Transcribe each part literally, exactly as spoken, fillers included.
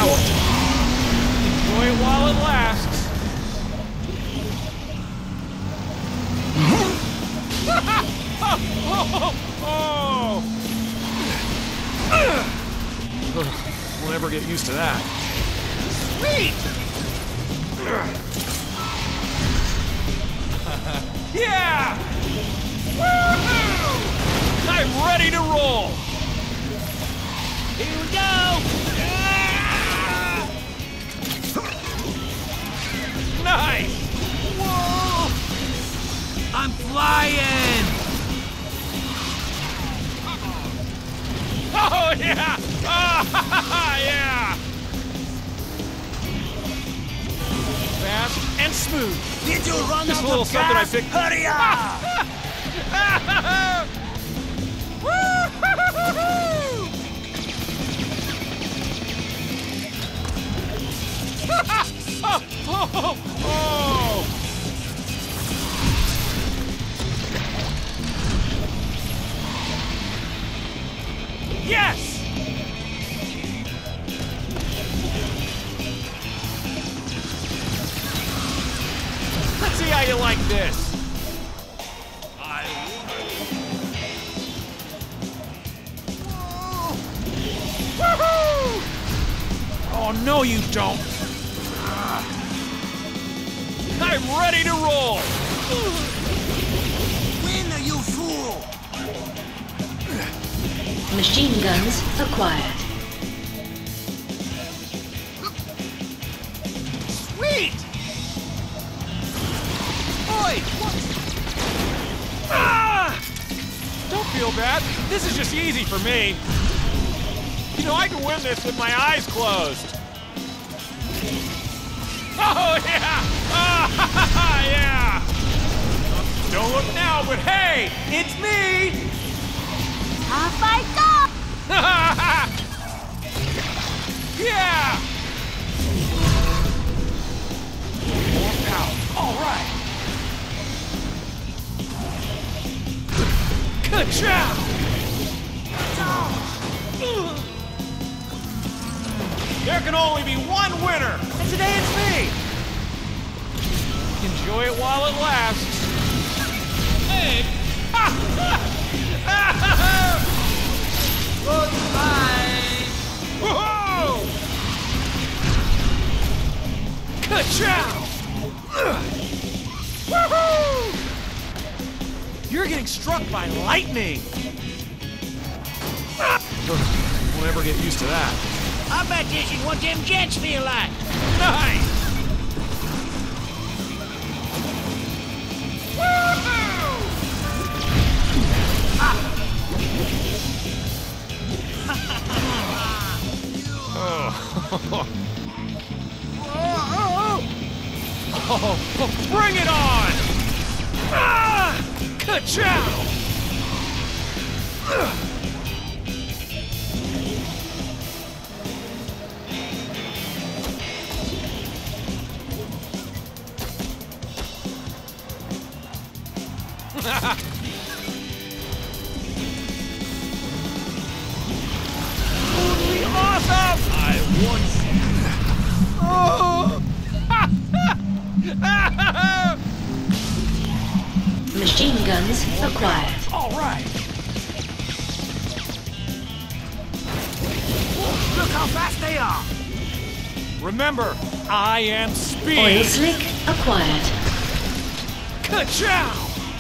power. Enjoy it while it lasts. Oh! We'll never get used to that. Sweet! Yeah! Woohoo! I'm ready to roll! Here we go! Ah! Nice! Whoa! I'm flying! Oh, yeah! Ah, yeah! Fast and smooth. Did you run Just out a little of something gas? I picked. Hurry up! oh, oh, oh. Yes! Let's see how you like this. I Woohoo! Oh, no, you don't. I'm ready to roll. Win, you fool! Machine guns acquired. Sweet! Oi! What? Ah! Don't feel bad. This is just easy for me. You know, I can win this with my eyes closed. Oh, yeah! Ah, yeah! Don't look now, but hey, it's me! Off I go! Yeah! More power. All right. Good job! There can only be one winner, and today it's me! Enjoy it while it lasts. Hey! Goodbye! Whoa! Good job! Woohoo! You're getting struck by lightning! We'll never get used to that. I bet this is what them jets feel like. Nice! Woohoo! Oh. Oh, bring it on! Ah! Good job! Totally awesome! I want Oh! Machine guns acquired. All right. Look how fast they are! Remember, I am speed. Oil slick acquired. Good job!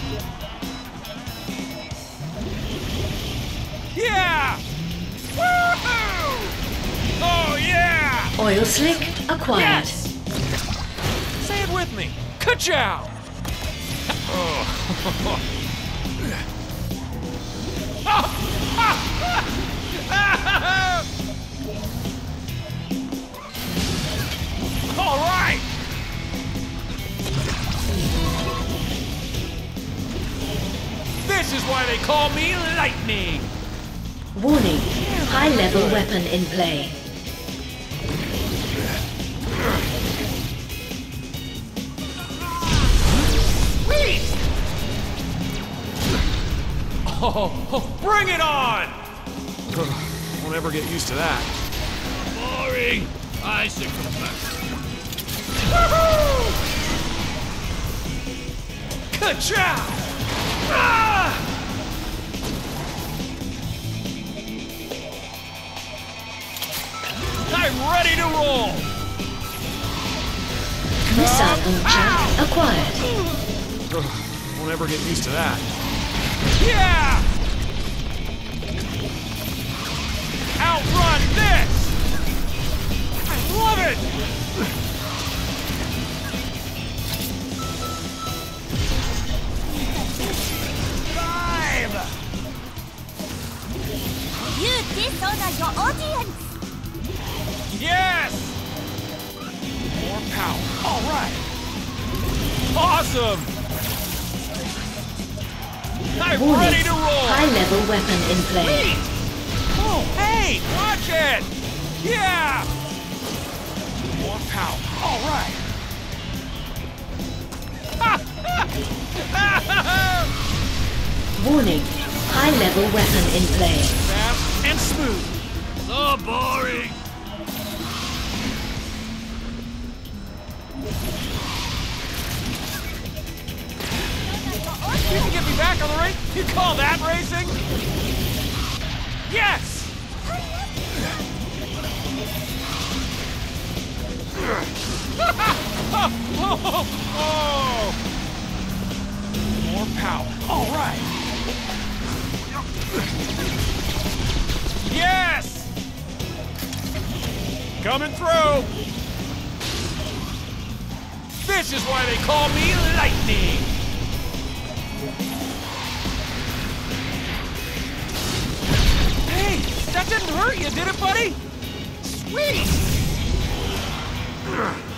Yeah! Woohoo! Oh, yeah! Oil slick acquired. Yes! Say it with me. Ka-chow! Oh. All right! This is why they call me Lightning! Warning. High-level weapon in play. Sweet! Oh, oh, bring it on! We'll never get used to that. Boring! Icicle burst. Woohoo! Ka-chow! Ah! I'm ready to roll! Missile launcher acquired. Ugh, won't ever get used to that. Yeah! Outrun this! I love it! Drive! You dishonor your audience! Yes! More power. All right. Awesome! I'm Warning. ready to roll! High-level weapon in play. Sweet! Oh, hey! Watch it! Yeah! More power. All right. Warning. High-level weapon in play. Fast and smooth. So boring. You can get me back on the rate? You call that racing? Yes! oh, oh. More power. All right. Yes! Coming through. This is why they call me Lightning. Hey, that didn't hurt you, did it, buddy? Sweet!